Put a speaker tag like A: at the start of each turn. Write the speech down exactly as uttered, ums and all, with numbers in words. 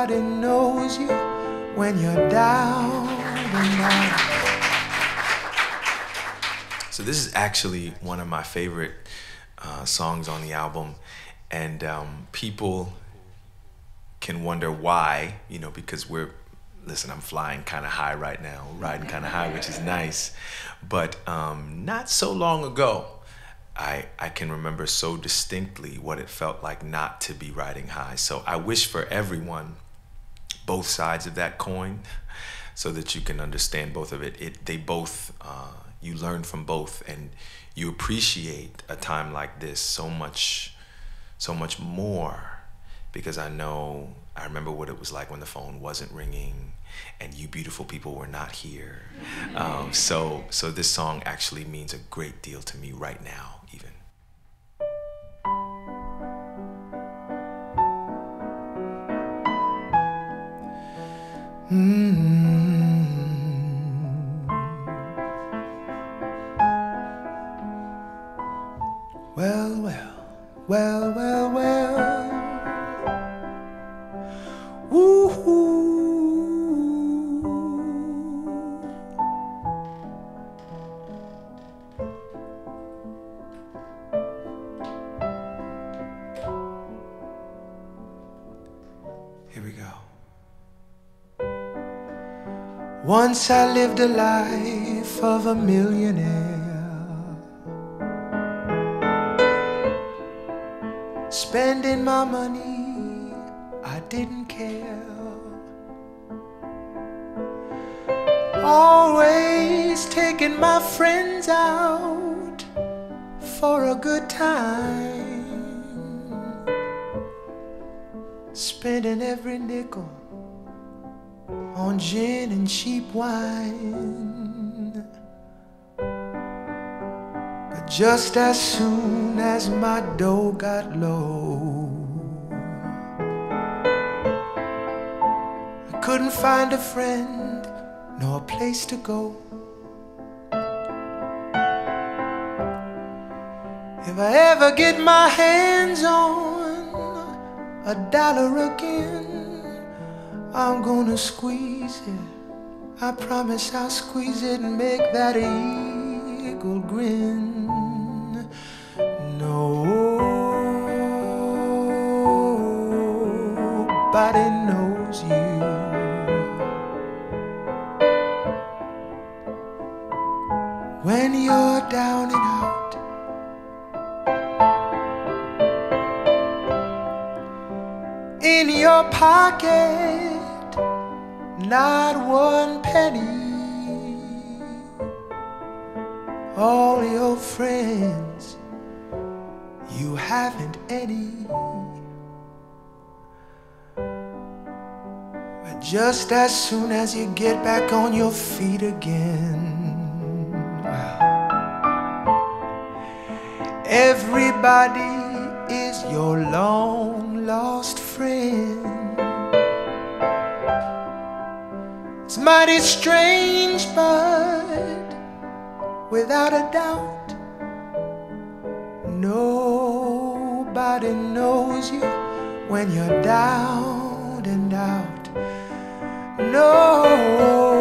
A: Nobody knows you when you're down and out.
B: So this is actually one of my favorite uh, songs on the album, and um, people can wonder why, you know, because we're, listen, I'm flying kind of high right now, riding kind of high, which is nice, but um, not so long ago, I, I can remember so distinctly what it felt like not to be riding high. So I wish for everyone both sides of that coin so that you can understand both of it. It they both, uh, you learn from both, and you appreciate a time like this so much, so much more, because I know, I remember what it was like when the phone wasn't ringing and you beautiful people were not here. Um, so, so this song actually means a great deal to me right now, even.
A: Mm-hmm. Well, well, well, well, well. Ooh. Here we go. Once I lived a life of a millionaire, spending my money, I didn't care. Always taking my friends out for a good time, spending every nickel on gin and cheap wine. But just as soon as my dough got low, I couldn't find a friend nor a place to go. If I ever get my hands on a dollar again, I'm gonna squeeze it. I promise I'll squeeze it and make that eagle grin. Nobody knows you when you're down and out. In your pocket, not one penny. All your friends, you haven't any. But just as soon as you get back on your feet again, well, everybody is your long lost friend. It's mighty strange, but without a doubt, nobody knows you when you're down and out. No.